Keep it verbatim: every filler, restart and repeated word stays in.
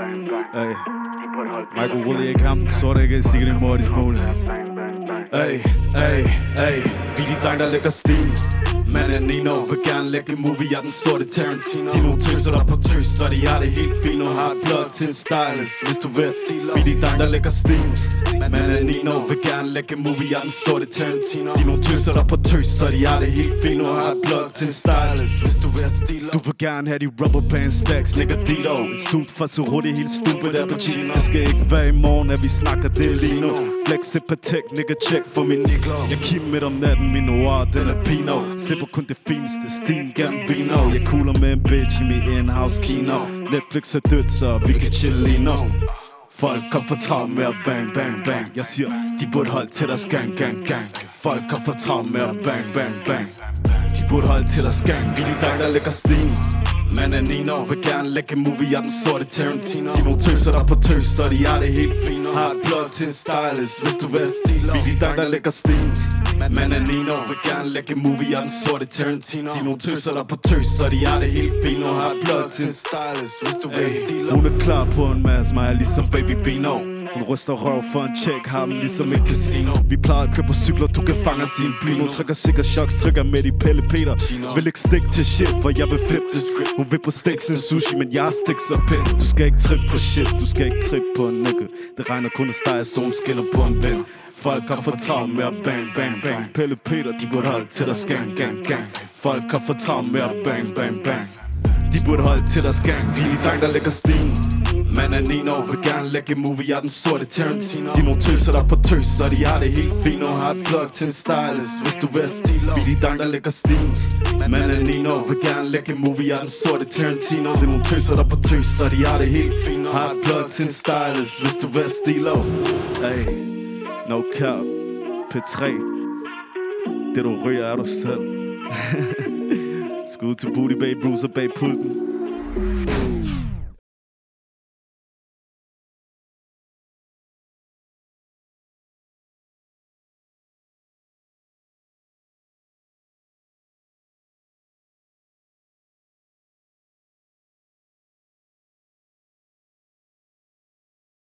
Ey, Michael Woolley i kampen, så der ikke er sikkert imod de smule. Ey, ey, ey, vi de dreng, der lægger stil. Man er Nino, vil gerne lægge movie, jeg den sorte Tarantino. De er nogle tøser, der på tøs, så de har det helt fint. Og har et blog til en stylist, hvis du vil. Vi de dreng, der lægger stil. Man er Nino, vil gerne lægge movie, jeg den sorte Tarantino. De er nogle tøser, der på tøs, så de har det helt fint. Og har et blog til en stylist, hvis du vil. Du vil gerne have de rubber band stacks, nigga Dito. En suit for så hurtigt, helt stupid af Pacino. Det skal ikke være i morgen, at vi snakker det lige nu. Flex et patek, nigga check for min nikler. Jeg kigger midt om natten, min noir, den er pino. Sipper kun det fineste, Steen Gambino. Jeg cooler med en bitch i min in-house kino. Netflix er dødt, så vi kan chill lige nu. Folk kom for travlt med at bang, bang, bang. Jeg siger, de burde holde til deres gang, gang, gang. Folk kom for travlt med at bang, bang, bang. De burde holde til deres gang. Vi de dreng, der lægger Steen. Man er Nino, vil gerne lægge movie, jeg den sorte Tarantino. De er nogle tøser, der på tøs, så de har det helt fint. Har et blog til en stylist, hvis du vil stilo. Vi de dreng, der lægger Steen. Man er Nino, vil gerne lægge movie, jeg den sorte Tarantino. De er nogle tøser, der på tøs, så de har det helt fint. Har et blog til en stylist, hvis du vil stilo. Hun er klar på en masse, mig ligesom Baby Bino. Hun ryster røv for en check, har dem ligesom et casino. Vi plejer at køre på cykler, du kan fange os i en bil. Hun trykker sikkert choks, trykker med de Pelle Peter. Vil ikke stikke til shit, for jeg vil flip det script. Hun vil på steaks and sushi, men jeg stikker så pænt. Du skal ikke trippe på shit, du skal ikke trippe på en nigga. Det regner kun hos dig, så hun skinner på en ven. Folk har for travlt med at bang, bang, bang. Pelle Peter, de burde holde til deres gang, gang, gang. Folk har for travlt med at bang, bang, bang. De burde holde til deres gang, de er dreng, der lægger Steen. Man er Nino, vil gerne lægge movie, jeg den sorte Tarantino. De er nogle tøser, der på tøs, så de har det helt fint. Og har et blog til en stylist, hvis du vil stilo. Vi de dreng, der lægger Steen. Man er Nino, vil gerne lægge movie, jeg den sorte Tarantino. De er nogle tøser, der på tøs, så de har det helt fint. Og har et blog til en stylist, hvis du vil stilo. Hey, no cap, P tre. Det du ryger er du selv. Skud til Booty Bay Bruiser bag pulten.